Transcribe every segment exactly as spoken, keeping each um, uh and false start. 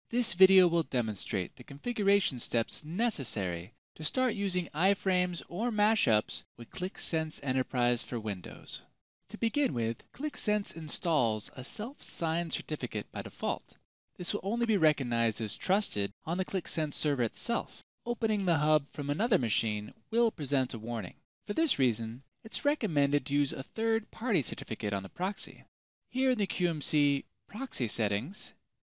This video will demonstrate the configuration steps necessary to start using iFrames or mashups with Qlik Sense Enterprise for Windows. To begin with, Qlik Sense installs a self-signed certificate by default. This will only be recognized as trusted on the Qlik Sense server itself. Opening the hub from another machine will present a warning. For this reason, it's recommended to use a third-party certificate on the proxy. Here in the Q M C Proxy Settings,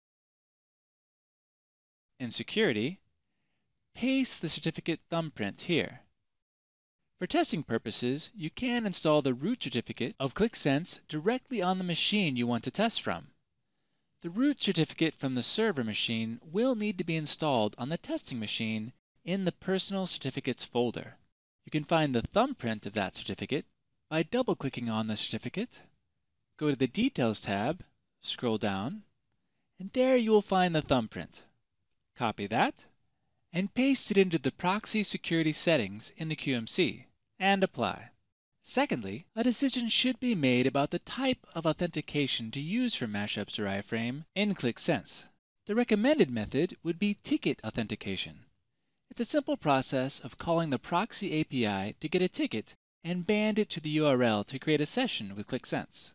in Security, paste the certificate thumbprint here. For testing purposes, you can install the root certificate of Qlik Sense directly on the machine you want to test from. The root certificate from the server machine will need to be installed on the testing machine in the Personal Certificates folder. You can find the thumbprint of that certificate by double-clicking on the certificate. Go to the Details tab, scroll down, and there you will find the thumbprint. Copy that and paste it into the proxy security settings in the Q M C and apply. Secondly, a decision should be made about the type of authentication to use for mashups or iFrame in Qlik Sense. The recommended method would be ticket authentication. It's a simple process of calling the proxy A P I to get a ticket and band it to the U R L to create a session with Qlik Sense.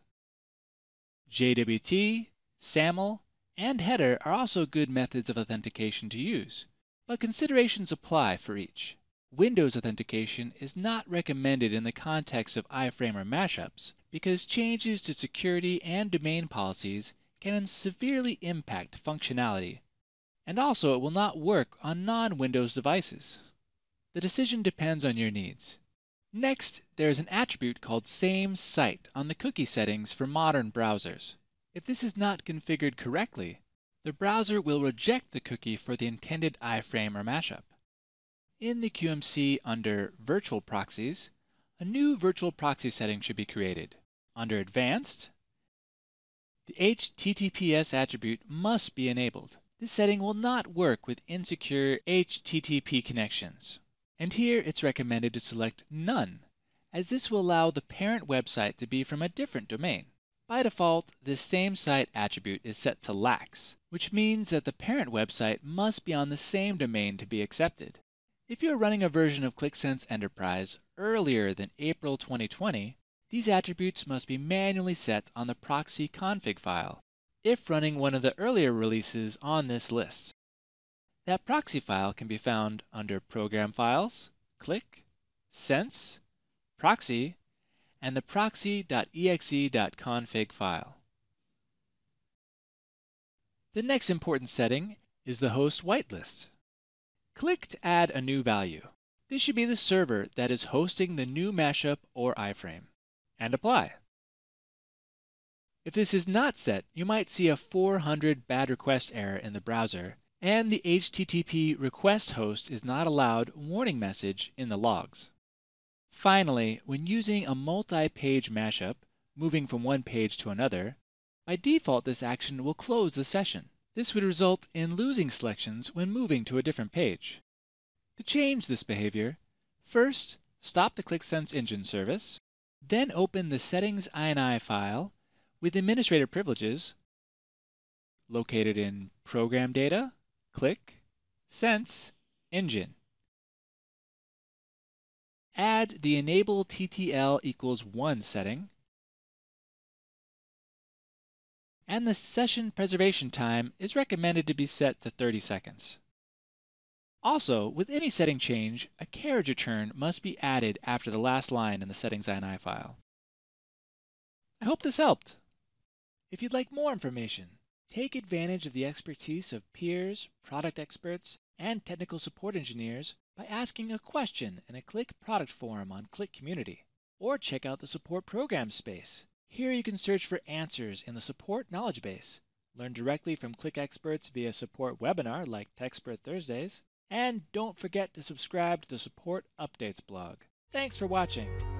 J W T, SAML, and header are also good methods of authentication to use, but considerations apply for each. Windows authentication is not recommended in the context of iFrame or mashups because changes to security and domain policies can severely impact functionality, and also it will not work on non-Windows devices. The decision depends on your needs. Next, there is an attribute called Same Site on the cookie settings for modern browsers. If this is not configured correctly, the browser will reject the cookie for the intended iFrame or mashup. In the Q M C under Virtual Proxies, a new virtual proxy setting should be created. Under Advanced, the H T T P S attribute must be enabled. This setting will not work with insecure H T T P connections. And here it's recommended to select None, as this will allow the parent website to be from a different domain. By default, this same site attribute is set to lax, which means that the parent website must be on the same domain to be accepted. If you're running a version of Qlik Sense Enterprise earlier than April twenty twenty, these attributes must be manually set on the proxy config file, if running one of the earlier releases on this list. That proxy file can be found under Program Files, Qlik, Sense, Proxy, and the proxy.exe.config file. The next important setting is the host whitelist. Click to add a new value. This should be the server that is hosting the new mashup or iFrame, and apply. If this is not set, you might see a four hundred bad request error in the browser, and the H T T P request host is not allowed warning message in the logs. Finally, when using a multi-page mashup, moving from one page to another, by default this action will close the session. This would result in losing selections when moving to a different page. To change this behavior, first stop the Qlik Sense engine service, then open the Settings I N I file with administrator privileges located in Program Data, Qlik, Sense, Engine. Add the Enable T T L equals one setting, and the session preservation time is recommended to be set to thirty seconds. Also, with any setting change, a carriage return must be added after the last line in the Settings I N I file. I hope this helped. If you'd like more information, take advantage of the expertise of peers, product experts, and technical support engineers by asking a question in a Qlik product forum on Qlik Community, or check out the support program space. Here you can search for answers in the support knowledge base, learn directly from Qlik experts via support webinar like Techspert Thursdays, and don't forget to subscribe to the Support Updates blog. Thanks for watching.